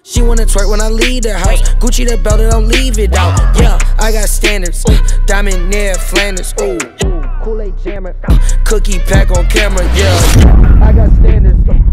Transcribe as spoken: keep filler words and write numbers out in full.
She wanna twerk when I leave the house. Gucci the belt, I don't leave it out. Yeah, I got standards. Ooh, diamond near Flanders. Ooh, Kool-Aid jammer. Cookie pack on camera. Yeah, I got standards.